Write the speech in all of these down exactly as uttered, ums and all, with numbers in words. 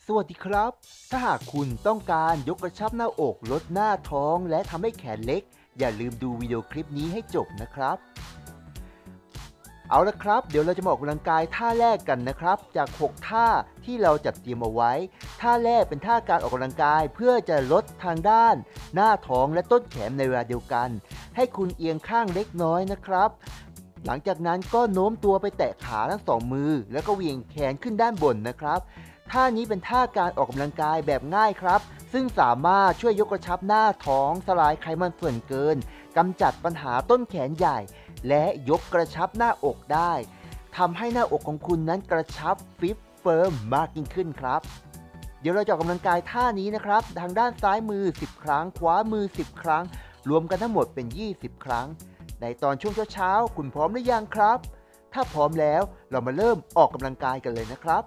สวัสดีครับถ้าหากคุณต้องการยกกระชับหน้าอกลดหน้าท้องและทำให้แขนเล็กอย่าลืมดูวิดีโอคลิปนี้ให้จบนะครับเอาละครับเดี๋ยวเราจะมาออกกำลังกายท่าแรกกันนะครับจากหกท่าที่เราจัดเตรียมเอาไว้ท่าแรกเป็นท่าการออกกำลังกายเพื่อจะลดทางด้านหน้าท้องและต้นแขนในเวลาเดียวกันให้คุณเอียงข้างเล็กน้อยนะครับหลังจากนั้นก็โน้มตัวไปแตะขาทั้งสองมือแล้วก็เหวี่ยงแขนขึ้นด้านบนนะครับท่านี้เป็นท่าการออกกำลังกายแบบง่ายครับซึ่งสามารถช่วยยกกระชับหน้าท้องสลายไขมันส่วนเกินกำจัดปัญหาต้นแขนใหญ่และยกกระชับหน้าอกได้ทำให้หน้าอกของคุณนั้นกระชับฟิตเฟิร์มมากยิ่งขึ้นครับเดี๋ยวเราจะออกกำลังกายท่านี้นะครับทางด้านซ้ายมือสิบครั้งขวามือสิบครั้งรวมกันทั้งหมดเป็นยี่สิบครั้งในตอนช่วงเช้าๆคุณพร้อมหรือยังครับถ้าพร้อมแล้วเรามาเริ่มออกกำลังกายกันเลยนะครับ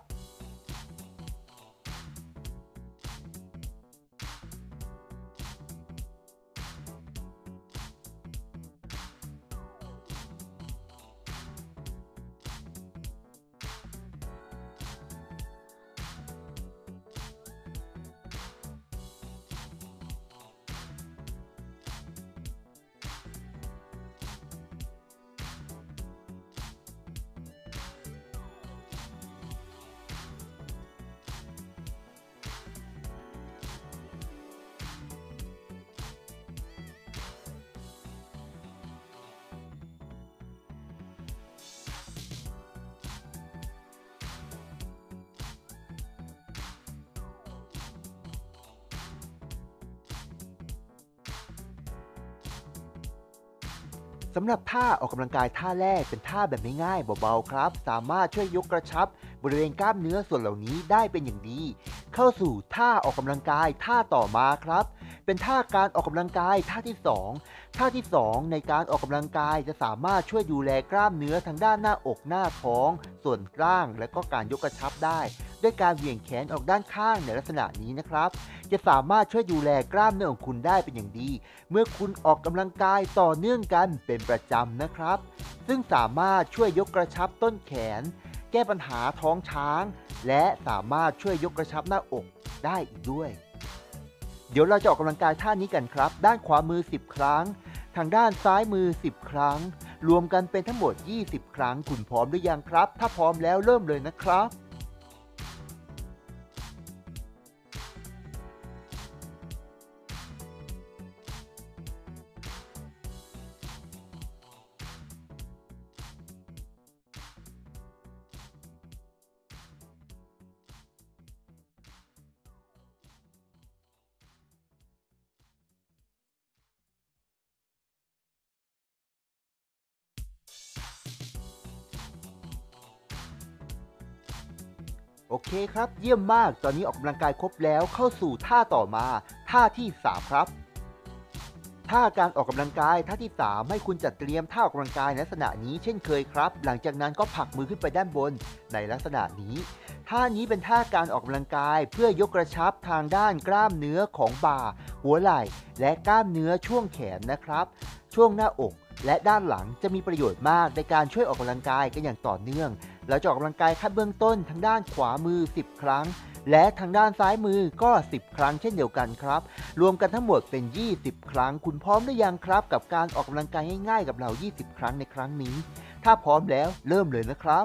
สำหรับท่าออกกำลังกายท่าแรกเป็นท่าแบบง่ายๆเบาๆครับสามารถช่วยยกกระชับบริเวณกล้ามเนื้อส่วนเหล่านี้ได้เป็นอย่างดีเข้าสู่ท่าออกกำลังกายท่าต่อมาครับเป็นท่าการออกกำลังกายท่าที่สองท่าที่สองในการออกกำลังกายจะสามารถช่วยดูแลกล้ามเนื้อทางด้านหน้าอกหน้าท้องส่วนกล้างและก็การยกกระชับได้ด้วยการเหวี่ยงแขนออกด้านข้างในลักษณะนี้นะครับจะสามารถช่วยดูแลกล้ามเนื้อของคุณได้เป็นอย่างดีเมื่อคุณออกกำลังกายต่อเนื่องกันเป็นประจำนะครับซึ่งสามารถช่วยยกกระชับต้นแขนแก้ปัญหาท้องช้างและสามารถช่วยยกกระชับหน้าอกได้อีกด้วยเดี๋ยวเราจะออกกำลังกายท่านี้กันครับด้านขวามือสิบครั้งทางด้านซ้ายมือสิบครั้งรวมกันเป็นทั้งหมดยี่สิบครั้งคุณพร้อมหรือยังครับถ้าพร้อมแล้วเริ่มเลยนะครับ โอเคครับเยี่ยมมากตอนนี้ออกกำลังกายครบแล้วเข้าสู่ท่าต่อมาท่าที่สามครับท่าการออกกำลังกายท่าที่สามให้คุณจัดเตรียมท่าออกกำลังกายในลักษณะนี้เช่นเคยครับหลังจากนั้นก็ผลักมือขึ้นไปด้านบนในลักษณะนี้ท่านี้เป็นท่าการออกกำลังกายเพื่อยกกระชับทางด้านกล้ามเนื้อของบ่าหัวไหล่และกล้ามเนื้อช่วงแขนนะครับช่วงหน้าอกและด้านหลังจะมีประโยชน์มากในการช่วยออกกำลังกายกันอย่างต่อเนื่องเราจะออกกำลังกายขั้นเบื้องต้นทางด้านขวามือสิบครั้งและทางด้านซ้ายมือก็สิบครั้งเช่นเดียวกันครับรวมกันทั้งหมดเป็นยี่สิบครั้งคุณพร้อมหรือยังครับกับการออกกำลังกายง่ายๆกับเรายี่สิบครั้งในครั้งนี้ถ้าพร้อมแล้วเริ่มเลยนะครับ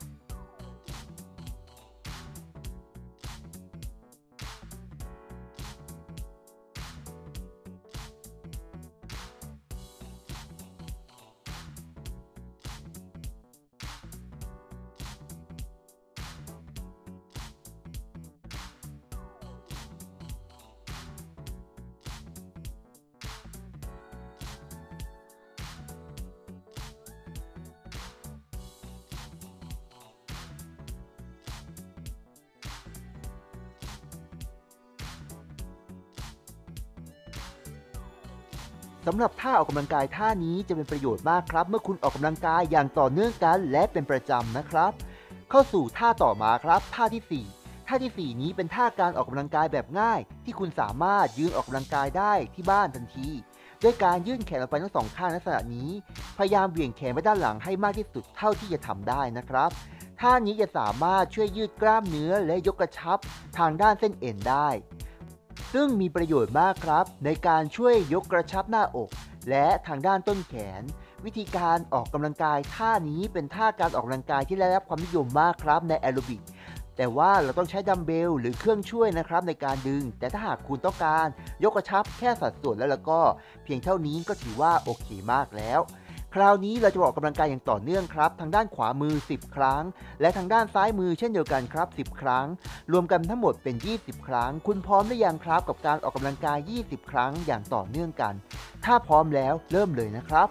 สำหรับท่าออกกำลังกายท่านี้จะเป็นประโยชน์มากครับเมื่อคุณออกกำลังกายอย่างต่อเนื่องกันและเป็นประจำนะครับเข้าสู่ท่าต่อมาครับท่าที่สี่ท่าที่สี่นี้เป็นท่าการออกกำลังกายแบบง่ายที่คุณสามารถยืนออกกำลังกายได้ที่บ้านทันทีด้วยการยื่นแขนออกไปทั้งสองข้างลักษณะนี้พยายามเหวี่ยงแขนไปด้านหลังให้มากที่สุดเท่าที่จะทำได้นะครับท่านี้จะสามารถช่วยยืดกล้ามเนื้อและยกกระชับทางด้านเส้นเอ็นได้ซึ่งมีประโยชน์มากครับในการช่วยยกกระชับหน้าอกและทางด้านต้นแขนวิธีการออกกำลังกายท่านี้เป็นท่าการออกกำลังกายที่ได้รับความนิยมมากครับในแอโรบิกแต่ว่าเราต้องใช้ดัมเบลหรือเครื่องช่วยนะครับในการดึงแต่ถ้าหากคุณต้องการยกกระชับแค่สัดส่วนแล้วแล้วก็เพียงเท่านี้ก็ถือว่าโอเคมากแล้วคราวนี้เราจะออกกำลังกายอย่างต่อเนื่องครับทางด้านขวามือสิบครั้งและทางด้านซ้ายมือเช่นเดียวกันครับสิบครั้งรวมกันทั้งหมดเป็นยี่สิบครั้งคุณพร้อมหรือยังครับกับการออกกำลังกายยี่สิบครั้งอย่างต่อเนื่องกันถ้าพร้อมแล้วเริ่มเลยนะครับ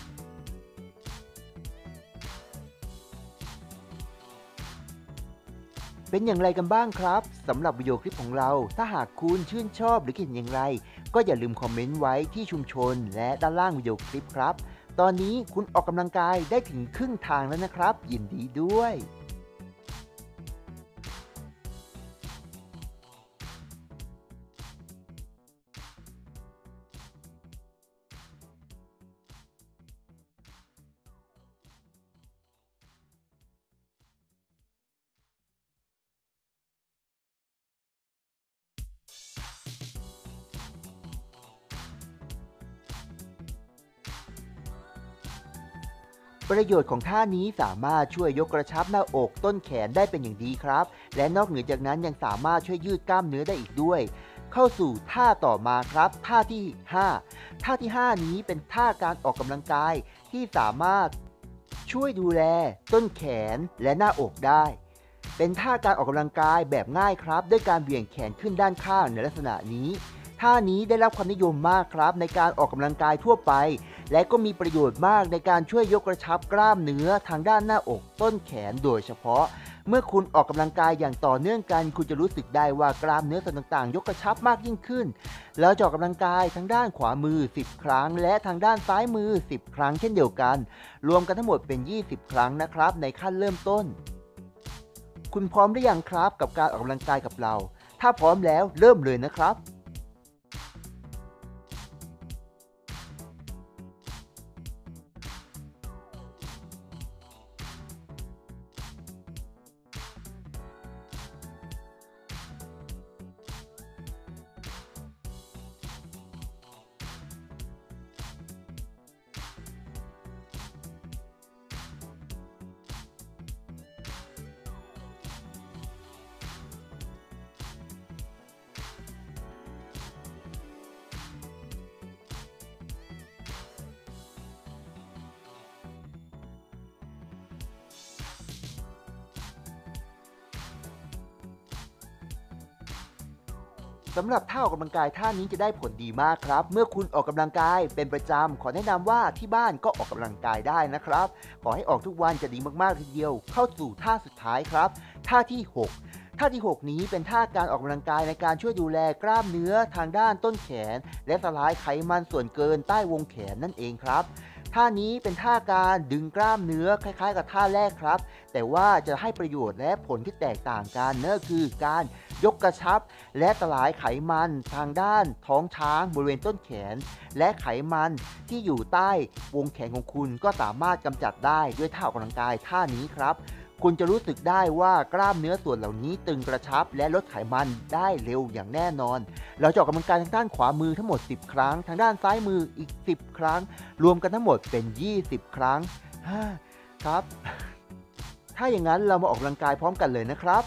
เป็นอย่างไรกันบ้างครับสำหรับวิดีโอคลิปของเราถ้าหากคุณชื่นชอบหรือคิดเห็นอย่างไรก็อย่าลืมคอมเมนต์ไว้ที่ชุมชนและด้านล่างวิดีโอคลิปครับตอนนี้คุณออกกำลังกายได้ถึงครึ่งทางแล้วนะครับยินดีด้วยประโยชน์ของท่านี้สามารถช่วยยกกระชับหน้าอกต้นแขนได้เป็นอย่างดีครับและนอกเหนือจากนั้นยังสามารถช่วยยืดกล้ามเนื้อได้อีกด้วยเข้าสู่ท่าต่อมาครับท่าที่ห้าท่าที่ห้านี้เป็นท่าการออกกำลังกายที่สามารถช่วยดูแลต้นแขนและหน้าอกได้เป็นท่าการออกกำลังกายแบบง่ายครับด้วยการเบี่ยงแขนขึ้นด้านข้างในลักษณะนี้ท่านี้ได้รับความนิยมมากครับในการออกกำลังกายทั่วไปและก็มีประโยชน์มากในการช่วยยกกระชับกล้ามเนื้อทางด้านหน้าอกต้นแขนโดยเฉพาะเมื่อคุณออกกำลังกายอย่างต่อเนื่องกันคุณจะรู้สึกได้ว่ากล้ามเนื้อส่วนต่างๆยกกระชับมากยิ่งขึ้นแล้วจะออกกำลังกายทั้งด้านขวามือสิบครั้งและทางด้านซ้ายมือสิบครั้งเช่นเดียวกันรวมกันทั้งหมดเป็นยี่สิบครั้งนะครับในขั้นเริ่มต้นคุณพร้อมหรือยังครับกับการออกกำลังกายกับเราถ้าพร้อมแล้วเริ่มเลยนะครับ สำหรับท่าออกกำลังกายท่านี้จะได้ผลดีมากครับเมื่อคุณออกกำลังกายเป็นประจำขอแนะนำว่าที่บ้านก็ออกกำลังกายได้นะครับขอให้ออกทุกวันจะดีมากๆทีเดียวเข้าสู่ท่าสุดท้ายครับท่าที่หกท่าที่หกนี้เป็นท่าการออกกำลังกายในการช่วยดูแลกล้ามเนื้อทางด้านต้นแขนและสลายไขมันส่วนเกินใต้วงแขนนั่นเองครับท่านี้เป็นท่าการดึงกล้ามเนื้อคล้ายๆกับท่าแรกครับแต่ว่าจะให้ประโยชน์และผลที่แตกต่างกันนั่นก็คือการยกกระชับและสลายไขมันทางด้านท้องช้างบริเวณต้นแขนและไขมันที่อยู่ใต้วงแขนของคุณก็สามารถกำจัดได้ด้วยท่าออกกำลังกายท่านี้ครับคุณจะรู้สึกได้ว่ากล้ามเนื้อส่วนเหล่านี้ตึงกระชับและลดไขมันได้เร็วอย่างแน่นอนเราจะออกกำลังกายทางด้านขวามือทั้งหมดสิบครั้งทางด้านซ้ายมืออีกสิบครั้งรวมกันทั้งหมดเป็นยี่สิบครั้งครับถ้าอย่างนั้นเรามาออกกำลังกายพร้อมกันเลยนะครับ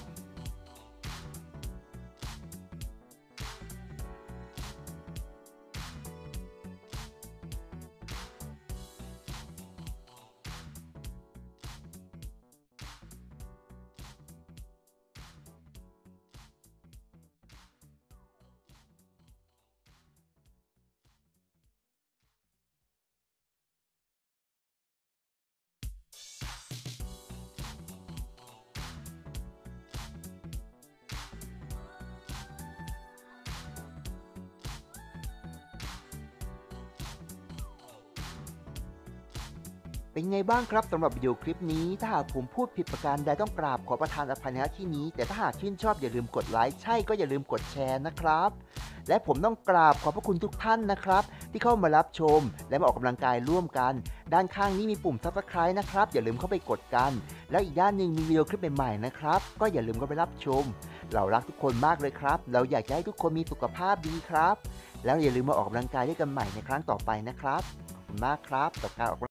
เป็นไงบ้างครับสำหรับวิดีโอคลิปนี้ถ้าหากผมพูดผิดประการใดต้องกราบขอประทานอภัยณที่นี้แต่ถ้าหากชื่นชอบอย่าลืมกดไลค์ใช่ก็อย่าลืมกดแชร์นะครับและผมต้องกราบขอบพระคุณทุกท่านนะครับที่เข้ามารับชมและมาออกกำลังกายร่วมกันด้านข้างนี้มีปุ่ม ซับสไครบ์ นะครับอย่าลืมเข้าไปกดกันแล้วอีกด้านหนึ่งมีวิดีโอคลิปใหม่ๆนะครับก็อย่าลืมเข้าไปรับชมเรารักทุกคนมากเลยครับเราอยากจะให้ทุกคนมีสุขภาพดีครับแล้วอย่าลืมมาออกกำลังกายด้วยกันใหม่ในครั้งต่อไปนะครับขอบคุณมากครับกับการออก